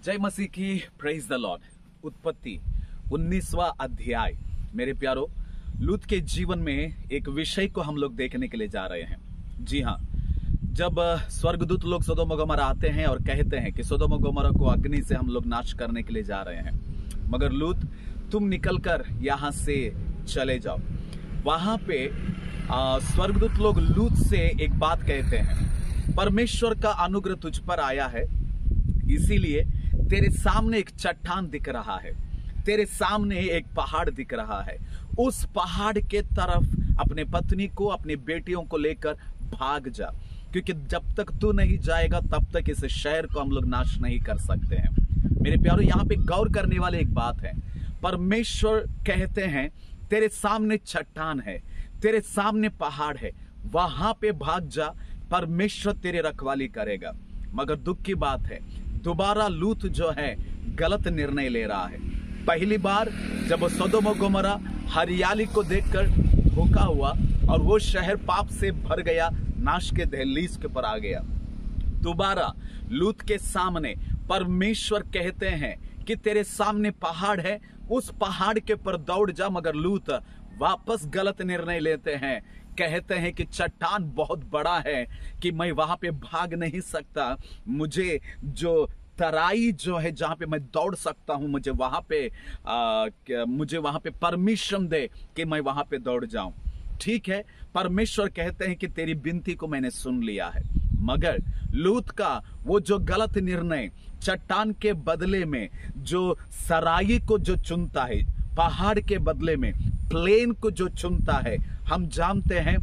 जय मसीह की। Praise the lord. उत्पत्ति 19वां अध्याय। मेरे प्यारो, लूत के जीवन में एक विषय को हम लोग देखने के लिए जा रहे हैं। जी हाँ, जब स्वर्गदूत लोग सोदोम और गोमोरा आते हैं और कहते हैं कि सोदोम और गोमोरा को अग्नि से हम लोग नाश करने के लिए जा रहे हैं, मगर लूत तुम निकलकर यहां से चले जाओ। वहां पे स्वर्गदूत लोग लूत से एक बात कहते हैं, परमेश्वर का अनुग्रह तुझ पर आया है, इसीलिए तेरे सामने एक चट्टान दिख रहा है, तेरे सामने एक पहाड़ दिख रहा है। उस पहाड़ के तरफ अपने पत्नी को, अपनी बेटियों को लेकर भाग जा, क्योंकि जब तक तू नहीं जाएगा तब तक इस शहर को हम लोग नाश नहीं कर सकते हैं। मेरे प्यारो, यहाँ पे गौर करने वाले एक बात है। परमेश्वर कहते हैं तेरे सामने चट्टान है, तेरे सामने पहाड़ है, वहां पे भाग जा, परमेश्वर तेरे रखवाली करेगा। मगर दुख की बात है, दोबारा लूत जो है गलत निर्णय ले रहा है। पहली बार जब सोदोम और गोमोरा हरियाली को देखकर धोखा हुआ और वो शहर पाप से भर गया, नाश के दहलीज के ऊपर आ गया। दोबारा लूत के सामने परमेश्वर कहते हैं कि तेरे सामने पहाड़ है, उस पहाड़ के ऊपर दौड़ जा, मगर लूत वापस गलत निर्णय लेते हैं। कहते हैं कि चट्टान बहुत बड़ा है कि मैं वहां पे भाग नहीं सकता, मुझे जो तराई जो है जहां पे मैं दौड़ सकता हूं, मुझे वहां पे परमिशन दे कि मैं वहां पे दौड़ जाऊं। ठीक है, परमेश्वर कहते हैं कि तेरी विनती को मैंने सुन लिया है। मगर लूत का वो जो गलत निर्णय, चट्टान के बदले में जो सराई को जो चुनता है, पहाड़ के बदले में प्लेन को जो चुनता है, हम जानते हैं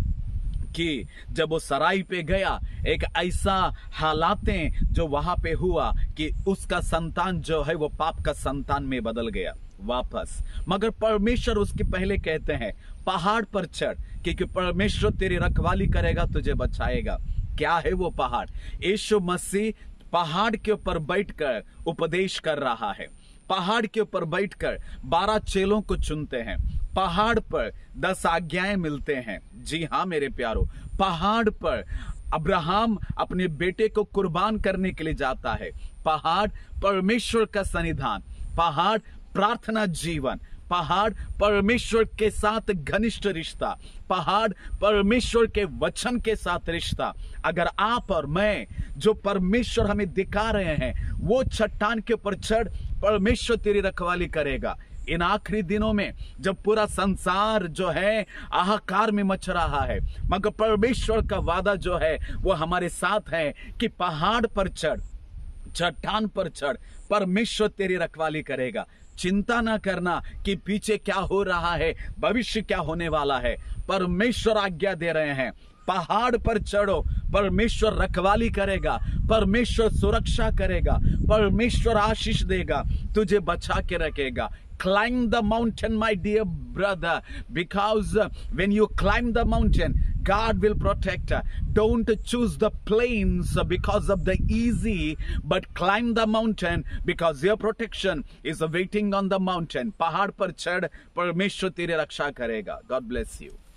कि जब वो सराई पे गया, एक ऐसा हालातें जो वहां पे हुआ कि उसका संतान जो है वो पाप का संतान में बदल गया वापस। मगर परमेश्वर उसके पहले कहते हैं पहाड़ पर चढ़, क्योंकि परमेश्वर तेरी रखवाली करेगा, तुझे बचाएगा। क्या है वो पहाड़? यीशु मसीह पहाड़ के ऊपर बैठकर उपदेश कर रहा है। पहाड़ के ऊपर बैठकर 12 चेलों को चुनते हैं। पहाड़ पर 10 आज्ञाएं मिलते हैं। जी हाँ मेरे प्यारो, पहाड़ पर अब्राहम अपने बेटे को कुर्बान करने के लिए जाता है। पहाड़ परमेश्वर का सन्निधान, पहाड़ प्रार्थना जीवन, पहाड़ परमेश्वर के साथ घनिष्ठ रिश्ता, पहाड़ परमेश्वर के वचन के साथ रिश्ता। अगर आप और मैं जो परमेश्वर हमें दिखा रहे हैं वो चट्टान के ऊपर चढ़, परमेश्वर तेरी रखवाली करेगा। इन आखिरी दिनों में जब पूरा संसार जो है हाहाकार में मच रहा है, मगर परमेश्वर का वादा जो है वो हमारे साथ है कि पहाड़ पर चढ़, चट्टान पर चढ़, परमेश्वर तेरी रखवाली करेगा। चिंता ना करना कि पीछे क्या हो रहा है, भविष्य क्या होने वाला है। परमेश्वर आज्ञा दे रहे हैं, पहाड़ पर चढ़ो, परमेश्वर रखवाली करेगा, परमेश्वर सुरक्षा करेगा, परमेश्वर आशीष देगा, तुझे बचा के रखेगा। Climb the mountain, my dear brother, because when you climb the mountain, God will protect. Don't choose the plains because of the easy, but climb the mountain because your protection is waiting on the mountain. पहाड़ पर चढ़, परमेश्वर तेरी रक्षा करेगा। God bless you.